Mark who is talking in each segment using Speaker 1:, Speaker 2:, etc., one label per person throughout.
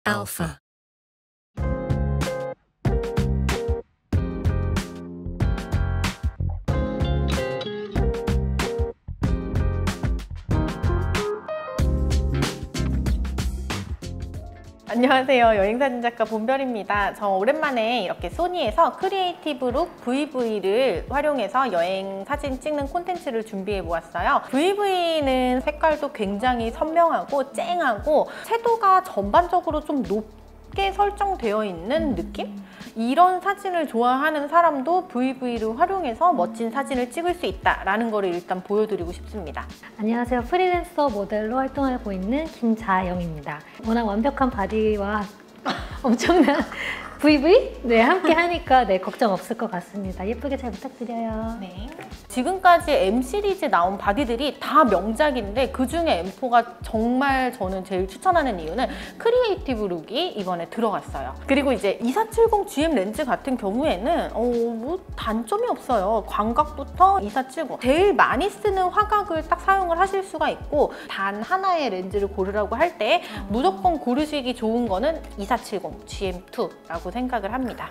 Speaker 1: Alpha.
Speaker 2: 안녕하세요. 여행사진작가 본별입니다. 저 오랜만에 이렇게 소니에서 크리에이티브 룩 VV를 활용해서 여행 사진 찍는 콘텐츠를 준비해 보았어요. VV는 색깔도 굉장히 선명하고 쨍하고 채도가 전반적으로 좀 높게 설정되어 있는 느낌? 이런 사진을 좋아하는 사람도 VV를 활용해서 멋진 사진을 찍을 수 있다라는 거를 일단 보여드리고 싶습니다.
Speaker 3: 안녕하세요. 프리랜서 모델로 활동하고 있는 김자영입니다. 워낙 완벽한 바디와 엄청난 VV? 네, 함께 하니까 걱정 없을 것 같습니다. 예쁘게 잘 부탁드려요.
Speaker 2: 네. 지금까지 M 시리즈 나온 바디들이 다 명작인데 그중에 M4가 정말 저는 제일 추천하는 이유는 크리에이티브 룩이 이번에 들어갔어요. 그리고 이제 2470 GM 렌즈 같은 경우에는 뭐 단점이 없어요. 광각부터 2470 제일 많이 쓰는 화각을 딱 사용을 하실 수가 있고 단 하나의 렌즈를 고르라고 할 때 무조건 고르시기 좋은 거는 2470 GM2라고 생각을 합니다.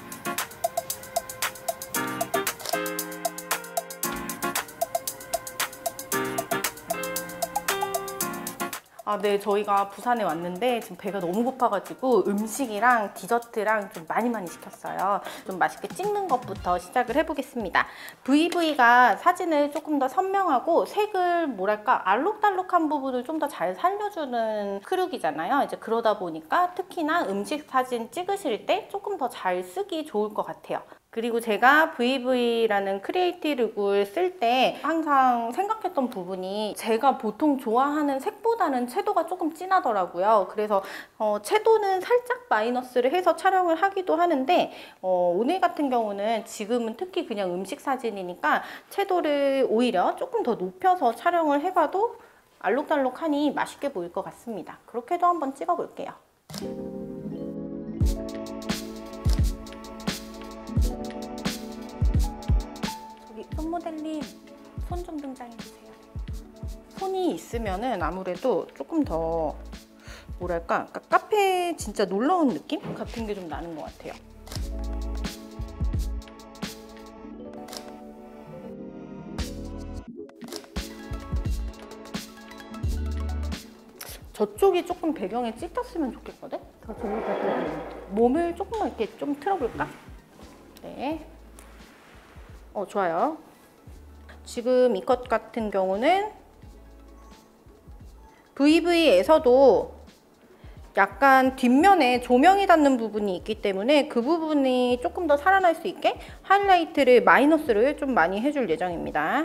Speaker 2: 네, 저희가 부산에 왔는데 지금 배가 너무 고파가지고 음식이랑 디저트랑 좀 많이 시켰어요. 좀 맛있게 찍는 것부터 시작을 해보겠습니다. VV가 사진을 조금 더 선명하고 색을 뭐랄까 알록달록한 부분을 좀 더 잘 살려주는 크룩이잖아요. 이제 그러다 보니까 특히나 음식 사진 찍으실 때 조금 더 잘 쓰기 좋을 것 같아요. 그리고 제가 VV라는 크리에이티브 룩을 쓸 때 항상 생각했던 부분이 제가 보통 좋아하는 색보다는 채도가 조금 진하더라고요. 그래서 채도는 살짝 마이너스를 해서 촬영을 하기도 하는데 오늘 같은 경우는 지금은 특히 그냥 음식 사진이니까 채도를 오히려 조금 더 높여서 촬영을 해봐도 알록달록하니 맛있게 보일 것 같습니다. 그렇게도 한번 찍어볼게요. 손모델님, 손 좀 등장해주세요. 손이 있으면은 아무래도 조금 더 뭐랄까 카페 진짜 놀러 온 느낌 같은 게 좀 나는 것 같아요. 저쪽이 조금 배경에 찍혔으면 좋겠거든?
Speaker 3: 더 좋을 것 같아요.
Speaker 2: 몸을 조금만 이렇게 좀 틀어볼까? 네. 좋아요. 지금 이 컷 같은 경우는 VV에서도 약간 뒷면에 조명이 닿는 부분이 있기 때문에 그 부분이 조금 더 살아날 수 있게 하이라이트를 마이너스를 좀 많이 해줄 예정입니다.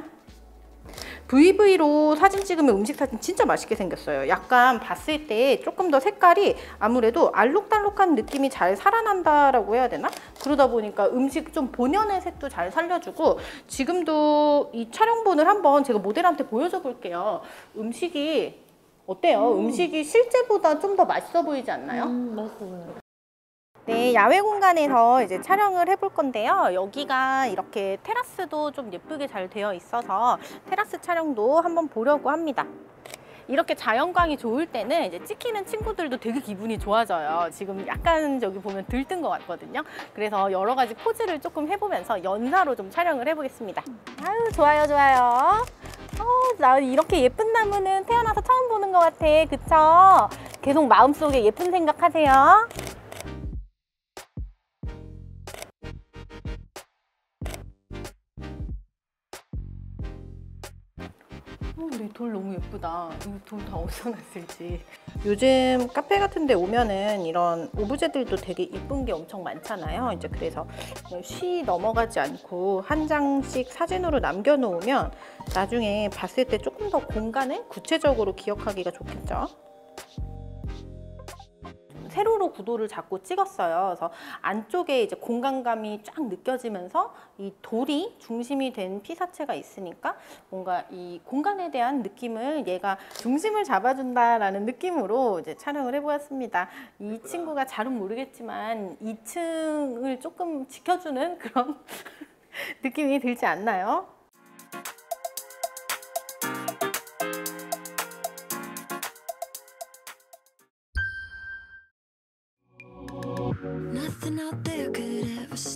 Speaker 2: VV로 사진 찍으면 음식 사진 진짜 맛있게 생겼어요. 약간 봤을 때 조금 더 색깔이 아무래도 알록달록한 느낌이 잘 살아난다라고 해야 되나? 그러다 보니까 음식 좀 본연의 색도 잘 살려주고 지금도 이 촬영본을 한번 제가 모델한테 보여줘 볼게요. 음식이 어때요? 음식이 실제보다 좀 더 맛있어 보이지 않나요?
Speaker 3: 맛있어 보여요.
Speaker 2: 네, 야외 공간에서 이제 촬영을 해볼 건데요. 여기가 이렇게 테라스도 좀 예쁘게 잘 되어 있어서 테라스 촬영도 한번 보려고 합니다. 이렇게 자연광이 좋을 때는 이제 찍히는 친구들도 되게 기분이 좋아져요. 지금 약간 저기 보면 들뜬 것 같거든요. 그래서 여러 가지 포즈를 조금 해보면서 연사로 좀 촬영을 해보겠습니다. 아유, 좋아요. 나 이렇게 예쁜 나무는 태어나서 처음 보는 것 같아. 그쵸? 계속 마음속에 예쁜 생각하세요. 네, 돌 너무 예쁘다. 이 돌 다 어디서 났을지. 요즘 카페 같은 데 오면은 이런 오브제들도 되게 예쁜 게 엄청 많잖아요. 이제 그래서 쉬 넘어가지 않고 한 장씩 사진으로 남겨놓으면 나중에 봤을 때 조금 더 공간을 구체적으로 기억하기가 좋겠죠. 세로로 구도를 잡고 찍었어요. 그래서 안쪽에 이제 공간감이 쫙 느껴지면서 이 돌이 중심이 된 피사체가 있으니까 뭔가 이 공간에 대한 느낌을 얘가 중심을 잡아준다라는 느낌으로 이제 촬영을 해보았습니다. 이 친구가 잘은 모르겠지만 2층을 조금 지켜주는 그런 느낌이 들지 않나요?
Speaker 1: nothing out there could ever stop